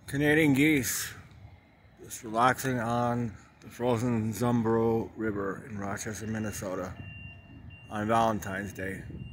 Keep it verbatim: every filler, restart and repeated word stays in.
Canadian geese just relaxing on the frozen Zumbro River in Rochester, Minnesota on Valentine's Day.